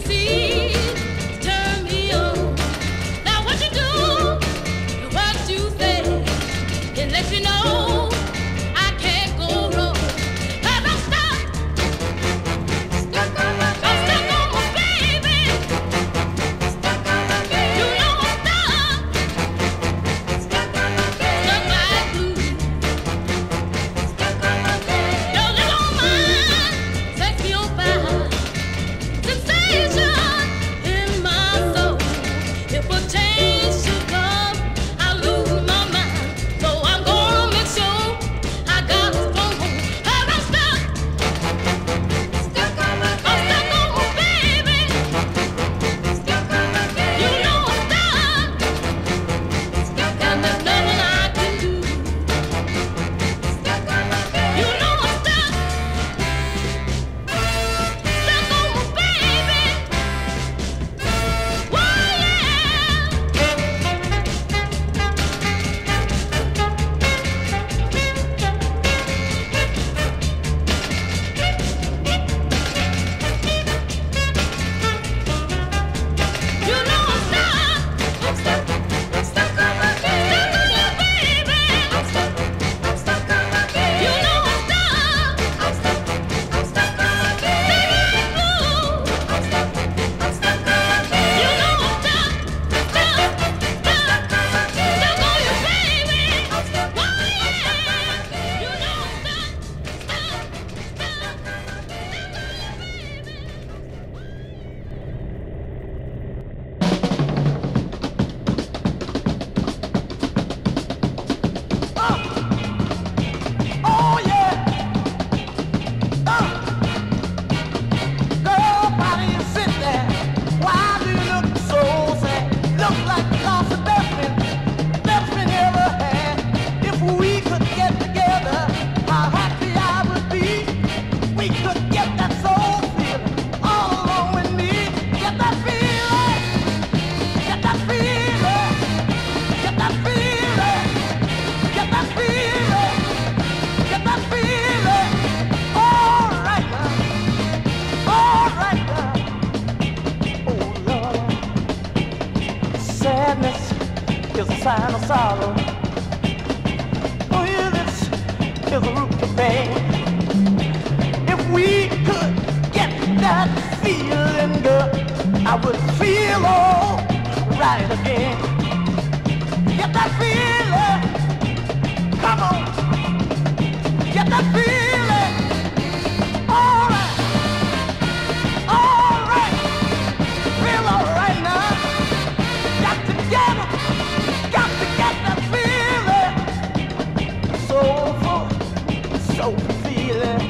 sign of sorrow. Oh, yeah, this is a root to pain. If we could get that feeling, girl, I would feel all right again. Get that feeling, come on, get that feeling, all right, feel all right now. Got to get that feeling, soulful feeling,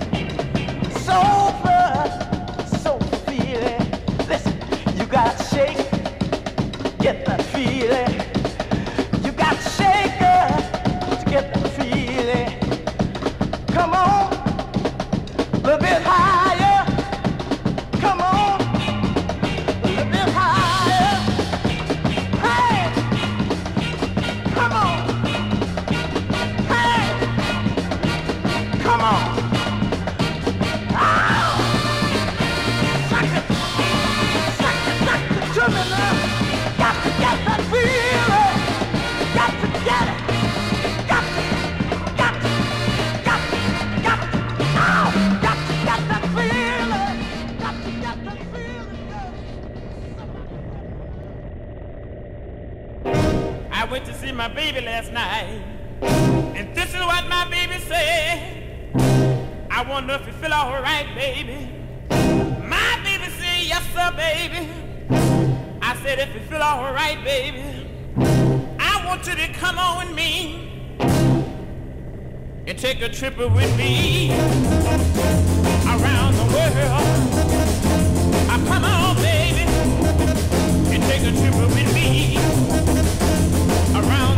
soulful feeling. Listen, you gotta shake, get that feeling. You gotta shake her to get that feeling. Come on, a little bit higher. Come on, a little bit higher. Hey, come on. Hey, come on. Oh, suck it to me now. Got to get that feeling. Got to get it. Got to. Oh, got to get that feeling. Got to get that feeling. I went to see my baby last night, and this is what my baby said. I wonder if you feel all right, baby. My baby said, yes, sir, baby. I said, if you feel all right, baby, I want you to come on with me and take a trip with me around the world. Come on, baby, and take a trip with me around